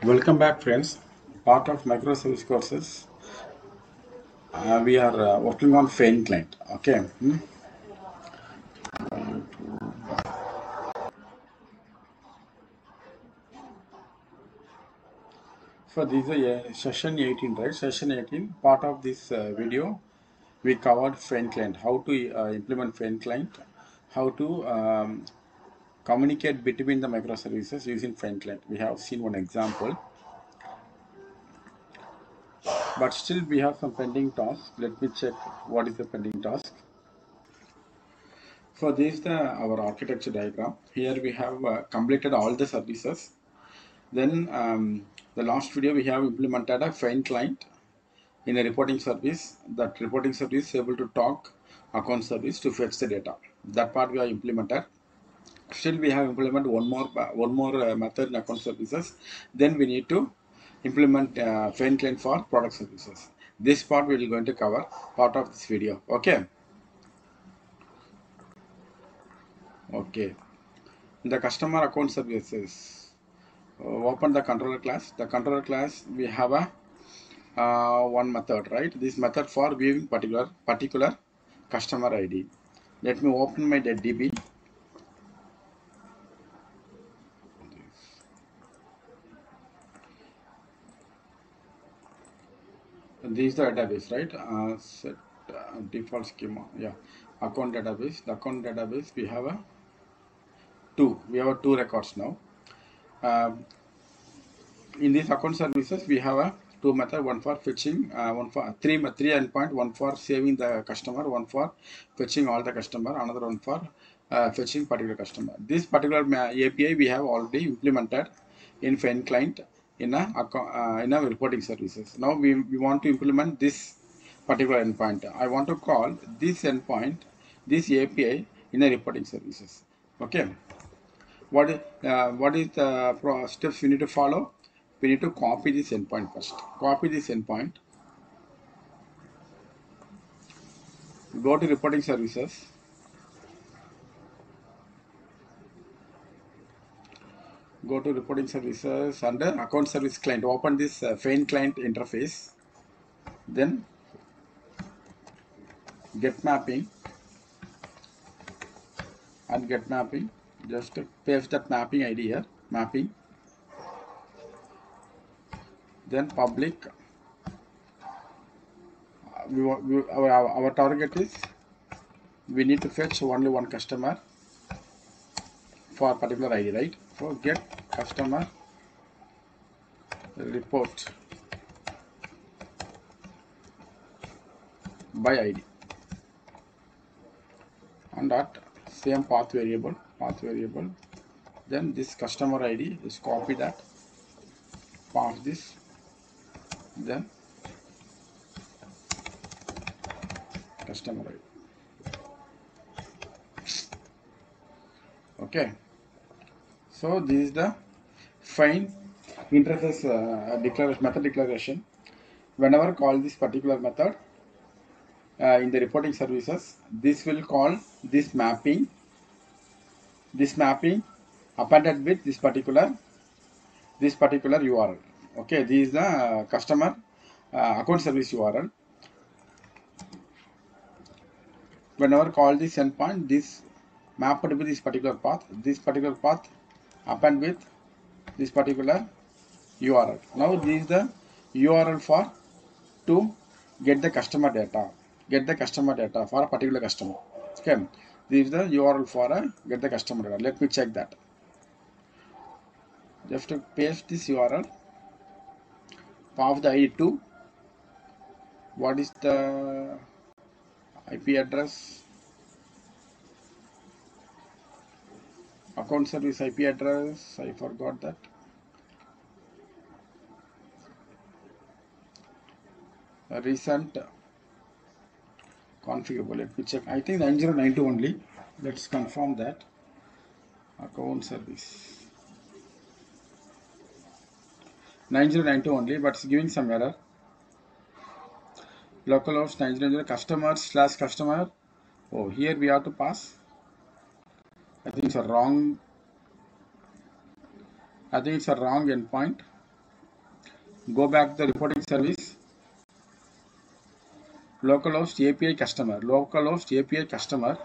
Welcome back, friends. Part of microservice courses. We are working on Fain client. Okay. So this is session 18, right? Session 18. Part of this video, we covered Fain client. How to implement Fain client. How to communicate between the microservices using Fain client. We have seen one example, but still we have some pending tasks. Let me check what is the pending task. So this is our architecture diagram. Here we have completed all the services. Then the last video we have implemented a Fain client in a reporting service. That reporting service is able to talk account service to fetch the data. That part we have implemented. Still we have implemented one more method in account services. Then we need to implement Fain client for product services. This part we are going to cover part of this video. Okay. Okay. The customer account services. Open the controller class. The controller class we have a one method, right? This method for viewing particular customer ID. Let me open my DB. This is the database, right? Set default schema. Yeah, account database. The account database we have a two. We have a two records now. Uh, in these account services, we have a two method, one for fetching, one for three endpoint, one for saving the customer, one for fetching all the customer, another one for fetching particular customer. This particular API we have already implemented in Fain client in a reporting services. Now we want to implement this particular endpoint. I want to call this endpoint, this API in a reporting services. Okay. What is the steps we need to follow? We need to copy this endpoint first. Copy this endpoint. Go to reporting services. Go to reporting services under account service client. Open this Fain client interface. Then get mapping and get mapping. Just paste that mapping ID here. Mapping. Then public. Our target is we need to fetch only one customer for particular ID, right? So get customer report by ID and that same path variable. Then this customer ID is copy that, pass this, then customer ID. Okay, so this is the Fain interface method declaration. Whenever call this particular method in the reporting services, this will call this mapping appended with this particular URL. Okay, this is the customer account service URL. Whenever call this endpoint, this mapped with this particular path append with this particular URL. Now this is the URL for to get the customer data for a particular customer. Okay, this is the URL for get the customer data. Let me check that. Just to paste this URL, pass the ID to what is the IP address, account service IP address. I forgot that. Recent configurable. Let me check. I think 9092 only. Let's confirm that. Account service 9092 only, but it's giving some error. Localhost 9090 customer/customer. Oh, here we have to pass. I think it's a wrong endpoint. Go back to the reporting service. Localhost API customer. Localhost API customer.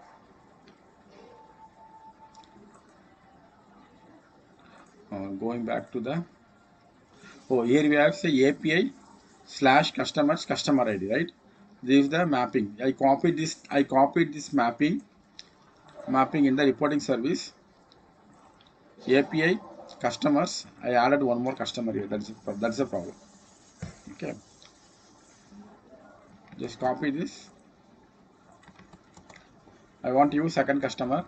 Going back to the. Oh, here we have say API slash customers customer ID, right? This is the mapping. I copied this. Mapping in the reporting service. API customers. I added one more customer here. That's the problem. Okay. Just copy this. I want to use second customer.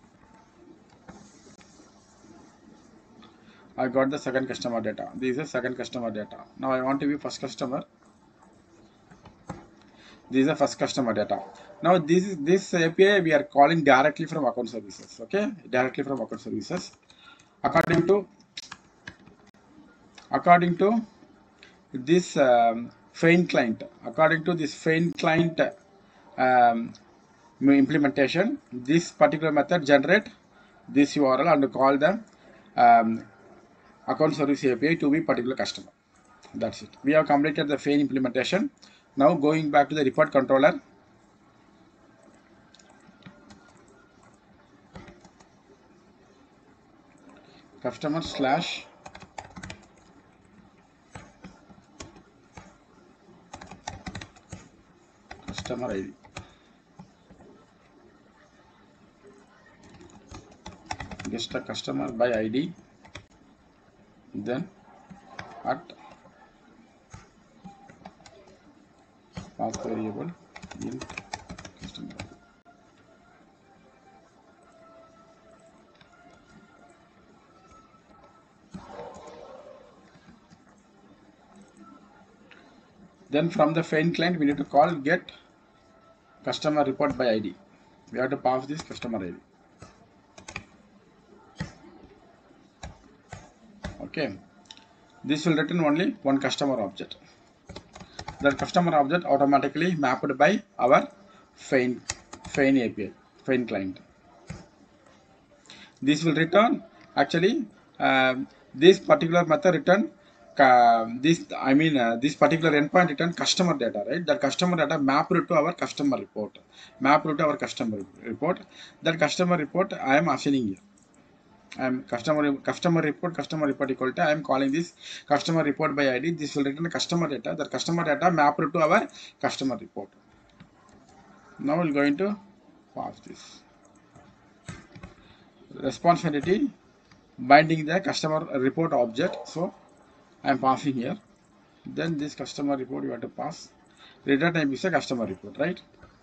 I got the second customer data. This is the second customer data. Now I want to view first customer. This is the first customer data. Now this API we are calling directly from account services. Okay, directly from account services. According to this Fein client. According to this Fein client um, implementation, this particular method generate this URL and call the um, account service API to be particular customer. That's it. We have completed the Fein implementation. Now going back to the report controller. Customer slash customer ID. Just a customer by ID. Then at path variable int customer. Then from the Fein client we need to call get customer report by ID. We have to pass this customer ID. Okay. This will return only one customer object. That customer object automatically mapped by our Fein API, Fein client. This will return actually this particular method return this particular endpoint return customer data, right? That customer data mapped to our customer report. That customer report I am assigning here. I am customer report equal to I am calling this customer report by ID. This will return customer data. That customer data mapped to our customer report. Now we're going to pass this response entity binding the customer report object. So I am passing here. Then this customer report you have to pass. Return type is a customer report, right?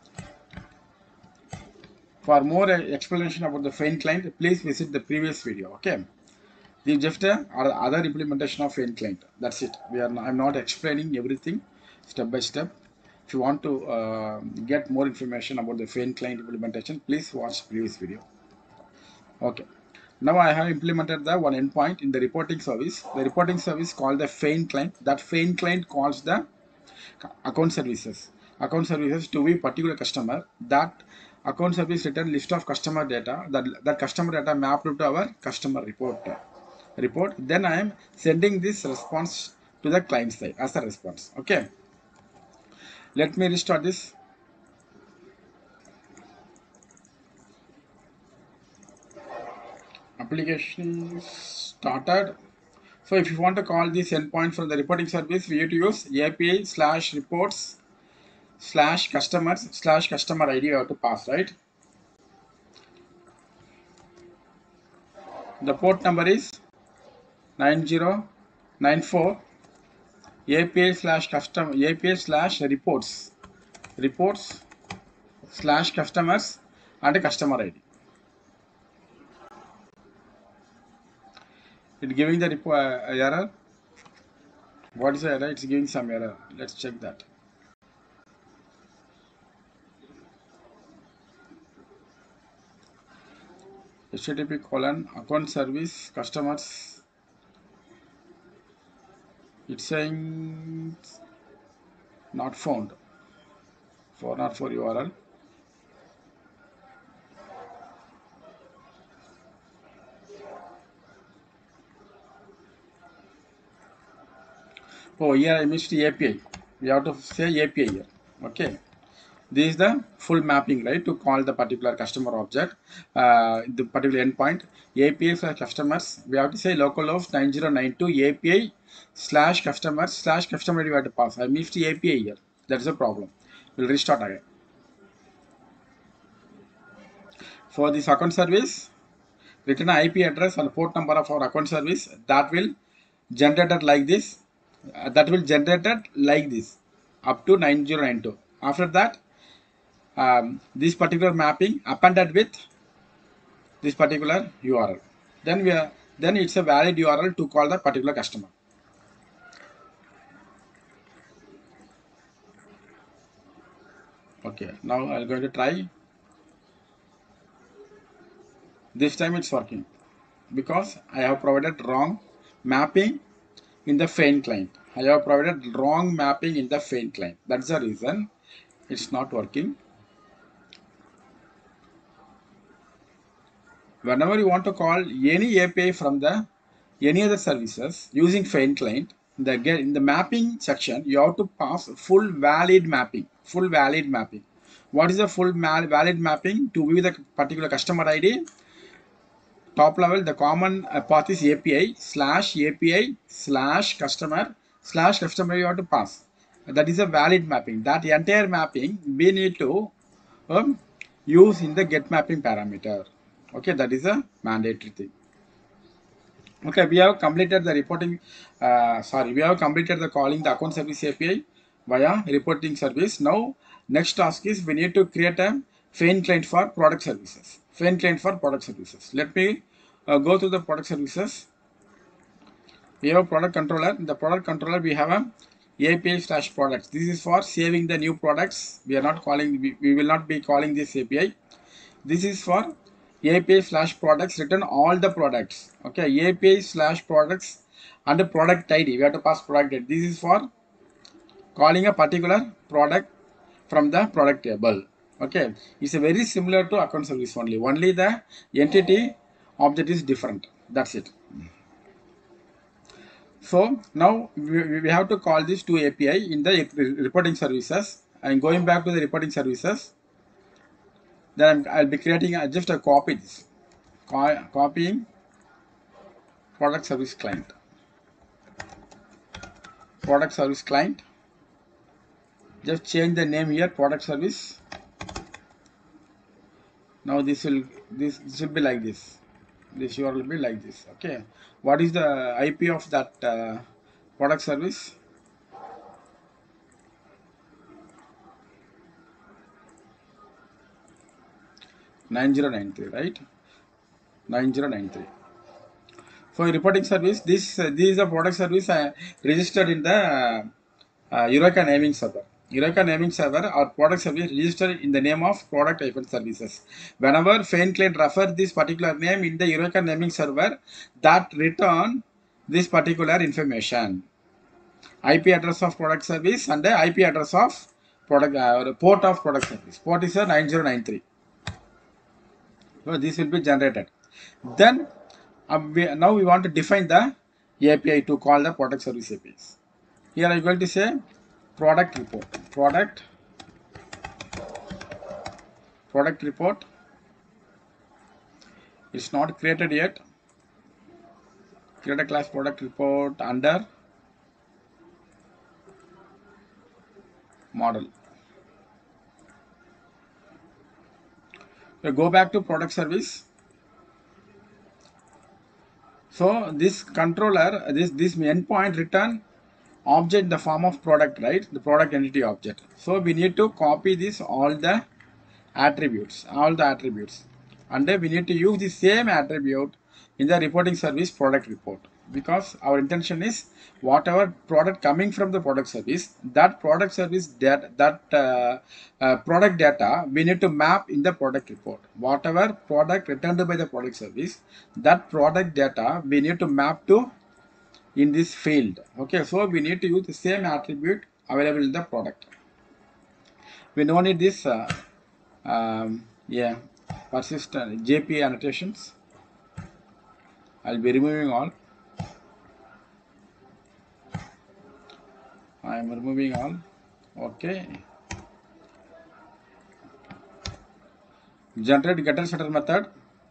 For more explanation about the Fein client, please visit the previous video. Okay. This is just other implementation of Fein client. That's it. I'm not explaining everything step by step. If you want to get more information about the Fein client implementation, please watch previous video. Okay. Now I have implemented the one endpoint in the reporting service. The reporting service called the Fein client. That Fein client calls the account services. Account services to be particular customer. That account service return list of customer data. That customer data mapped to our customer report. Then I am sending this response to the client side as a response. Okay. Let me restart this. Application started. So if you want to call this endpoint from the reporting service, we have to use API slash reports slash customers slash customer ID you have to pass, right? The port number is 9094 API slash custom API slash reports slash customers and customer ID. It giving the error. What is the error? It's giving some error. Let's check that. HTTP : account service customers. It's saying not found. 404 URL. Oh, here I missed API. We have to say API here. Okay. This is the full mapping, right? To call the particular customer object, the particular endpoint. API for customers. We have to say localhost 9092 API slash customers slash customer you have to pass. I missed the API here. That's a problem. We'll restart again. For this account service, return IP address and port number of our account service that will generated like this. That will generated like this up to 9092. After that, this particular mapping appended with this particular URL. Then it's a valid URL to call the particular customer. Okay, now I'm going to try. This time it's working because I have provided wrong mapping in the Feign client. I have provided wrong mapping in the Feign client. That's the reason it's not working. Whenever you want to call any API from the any other services using Feign client, in the mapping section, you have to pass full valid mapping. Full valid mapping. What is the full valid mapping? To view the particular customer ID, top level, the common path is API slash customer you have to pass. That is a valid mapping. That entire mapping we need to use in the get mapping parameter. Okay, that is a mandatory thing. Okay, we have completed the reporting. We have completed the calling the account service API via reporting service. Now, next task is we need to create a Feign client for product services. Feign client for product services. Let me go to the product services. We have a product controller. In the product controller, we have a API slash products. This is for saving the new products. We are not calling. We will not be calling this API. This is for API slash products, return all the products. Okay, API slash products and the product ID. We have to pass product ID. This is for calling a particular product from the product table. Okay, it's a very similar to account service only. Only the entity object is different. That's it. So now we have to call these two API in the reporting services. I'm going back to the reporting services. Then I'll be creating just a copy this. Copying product service client. Product service client. Just change the name here, product service. Now this will be like this. This URL will be like this. Okay. What is the IP of that product service? (9093), right? 9093. For reporting service, this is a product service registered in the Eureka naming server. Eureka naming server or product service registered in the name of product services. Whenever Feign client refer this particular name in the Eureka naming server, that return this particular information. IP address of product service and the IP address of product port of product service. Port is a 9093. So this will be generated. Then now we want to define the API to call the product service APIs. Here I am going to say product report. Product report. It's not created yet. Create a class product report under model. So go back to product service. So this controller, this endpoint return object in the form of product, right? The product entity object. So we need to copy this all the attributes, and then we need to use the same attribute in the reporting service product report, because our intention is whatever product coming from the product service, that product service product data we need to map in the product report. Whatever product returned by the product service, that product data we need to map to in this field. Okay, so we need to use the same attribute available in the product. We don't need this persistent JP annotations. I'll be removing all. I am removing all. Okay. Generate getter setter method.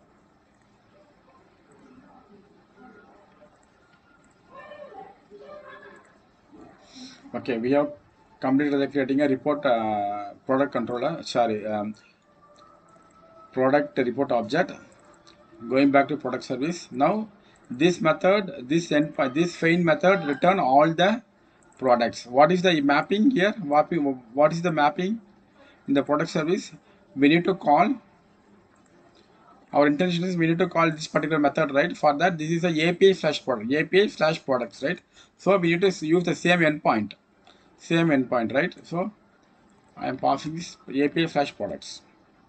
Okay, we have completed the creating a report product controller. Sorry, product report object. Going back to product service. Now this method, this find method return all the products. What is the mapping here? What is the mapping in the product service? We need to call. Our intention is we need to call this particular method, right? For that, this is a API slash product, API slash products, right? So we need to use the same endpoint, right? So I am passing this API slash products.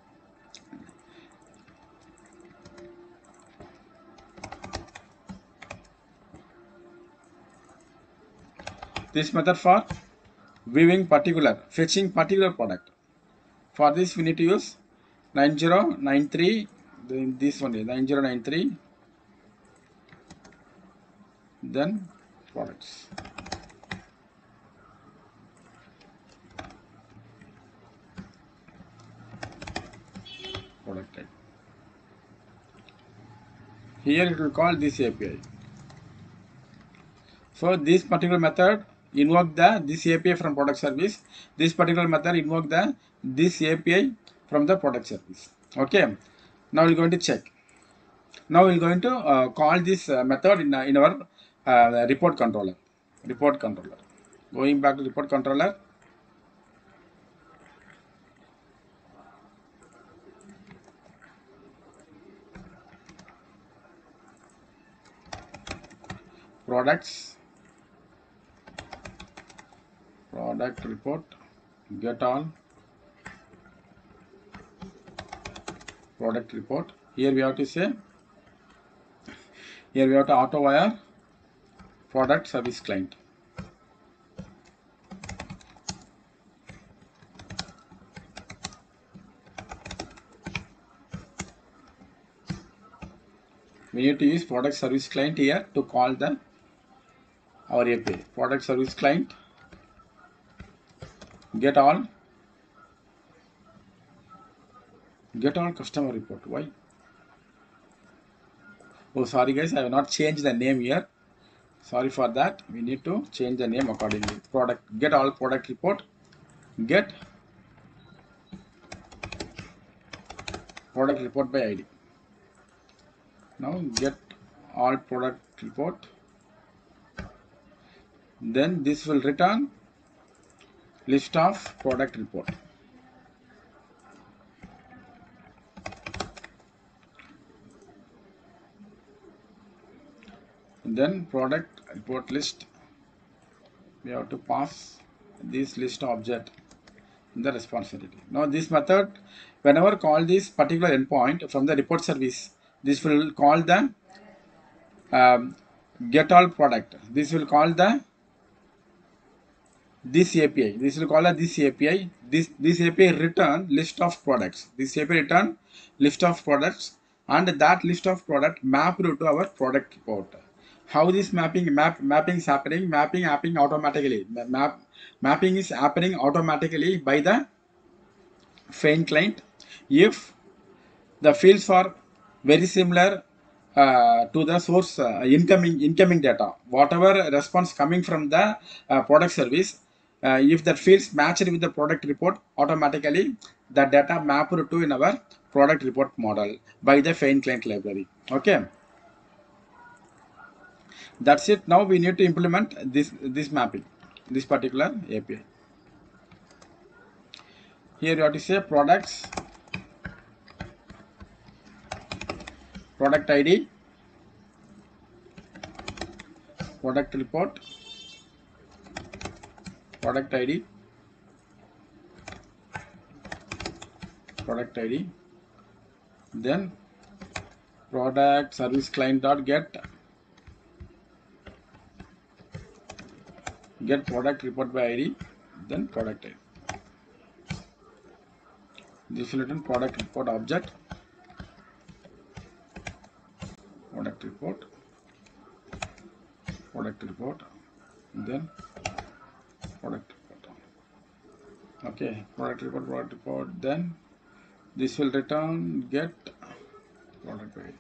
This method for fetching particular product. For this, we need to use 9093. Then this one is 9093. Then products. Product type. Here it will call this API. So this particular method invoke this API from product service. This particular method invoke this API from the product service. Okay. Now we're going to check. Now we're going to call this method in our report controller. Report controller. Going back to report controller. Products. Product report. Get all. Product report. Here we have to say. Here we have to auto wire product service client. We need to use product service client here to call our API. Product service client. Get all customer report. Why? Oh, sorry guys, I have not changed the name here. Sorry for that. We need to change the name accordingly. Get all product report. Get product report by ID. Now get all product report. Then this will return list of product report. Then product report list. We have to pass this list object in the responsibility. Now this method, whenever call this particular endpoint from the report service, this will call the get all product. This will call this API. This will call this API. This API return list of products. This API return list of products, and that list of product mapped to our product report. How this mapping is happening? Mapping automatically. Mapping is happening automatically by the Fein client if the fields are very similar to the source incoming data. Whatever response coming from the product service, if that fields matched with the product report, automatically the data mapped to in our product report model by the Fein client library. Okay. That's it. Now we need to implement this mapping, this particular API. Here you have to say product ID, product report, product ID, then product service client dot get product report by ID, then product ID. This will return product report object, product report, then product report. Okay, product report. Then this will return get product ID.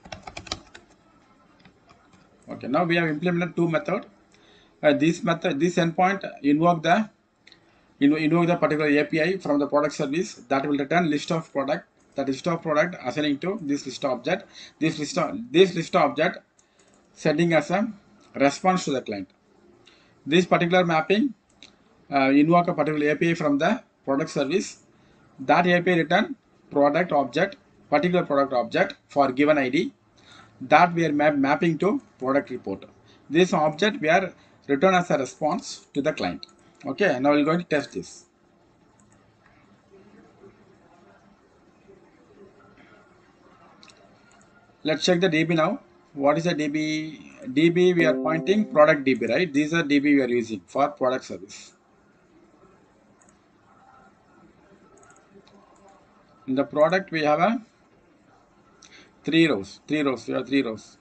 Okay, now we have implemented two methods. This endpoint invoke the particular API from the product service that will return list of product. That list of product assigning to this list object. This list object sending as a response to the client. This particular mapping invoke a particular API from the product service. That API return particular product object for given ID that we are mapping to product report. This object we are return as a response to the client. Okay, now we're going to test this. Let's check the DB now. What is the DB? DB we are pointing product DB, right? These are DB we are using for product service. In the product we have a three rows. We have three rows.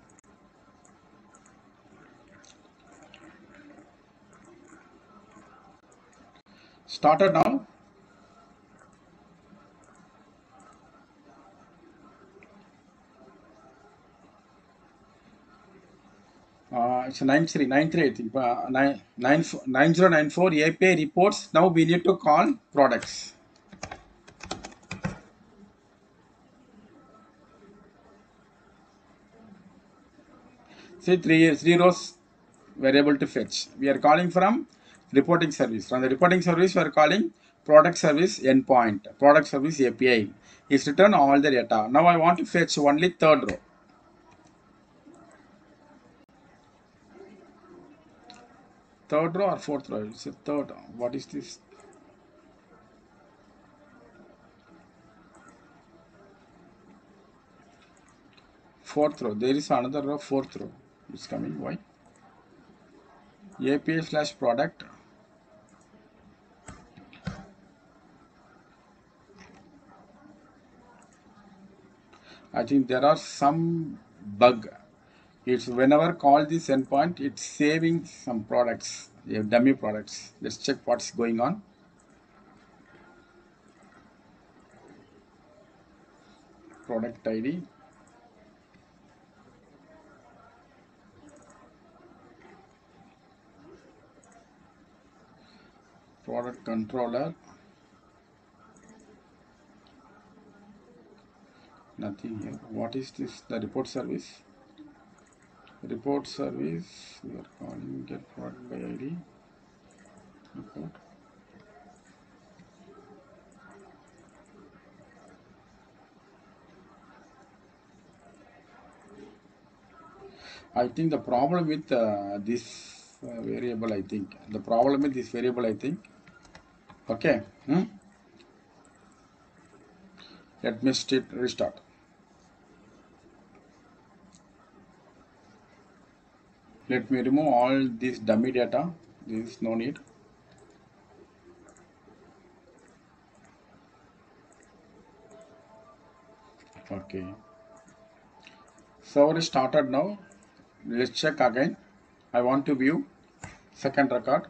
Started now. It's 93 I think. 9094 API reports. Now we need to call products. See, three rows we are able to fetch. We are calling from reporting service. From the reporting service, we are calling product service endpoint. Product service API is return all the data. Now I want to fetch only third row. Third row or fourth row? It's a third. What is this? Fourth row. There is another row, fourth row. It's coming. Why? API / product. I think there are some bug. It's whenever call this endpoint, it's saving some products, dummy products. Let's check what's going on. Product ID. Product controller. Nothing here. What is this? The report service. Report service. We are calling get product by ID. Report. I think the problem with this variable, okay. Let me restart. Let me remove all this dummy data. This is no need. Okay. Server is started now. Let's check again. I want to view second record.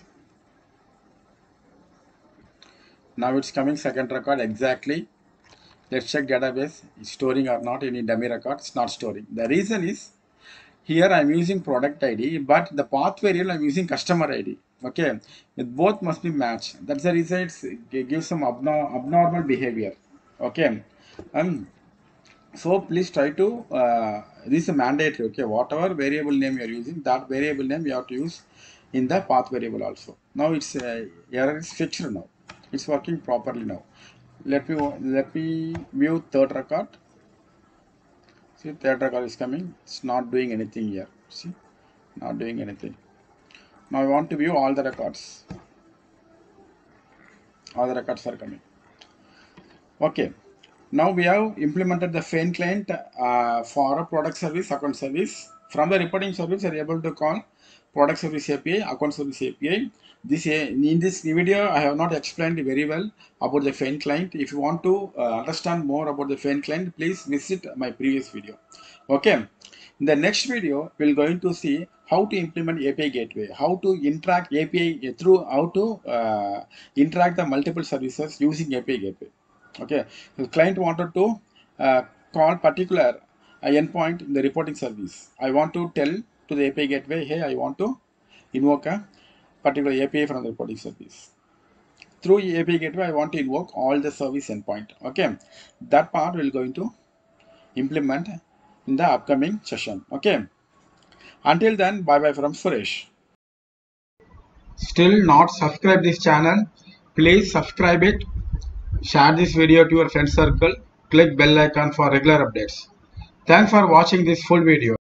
Now it's coming second record exactly. Let's check database. It's storing or not any dummy record. It's not storing. The reason is here I'm using product ID, but the path variable I'm using customer ID. Okay, it both must be matched. That's the reason it gives some abnormal behavior. Okay, so please try to this is mandatory. Okay, whatever variable name you are using, that variable name you have to use in the path variable also. Now it's error is fixed now. It's working properly now. Let me view third record. See, third record is coming. It's not doing anything here. See, not doing anything. Now I want to view all the records. All the records are coming. Okay. Now we have implemented the FAIN client for a product service, account service. From the reporting service, we are able to call product service API, account service API. In this video, I have not explained very well about the FAIN client. If you want to understand more about the FAIN client, please visit my previous video. Okay. In the next video, we're going to see how to implement API gateway, how to interact API through, how to interact the multiple services using API gateway. Okay, the client wanted to call particular endpoint in the reporting service. I want to tell to the API gateway, hey, I want to invoke a particular API from the reporting service. Through API gateway, I want to invoke all the service endpoint. Okay, that part we're going to implement in the upcoming session. Okay, until then, bye bye from Suresh. Still not subscribe this channel? Please subscribe it. Share this video to your friend circle. Click bell icon for regular updates. Thanks for watching this full video.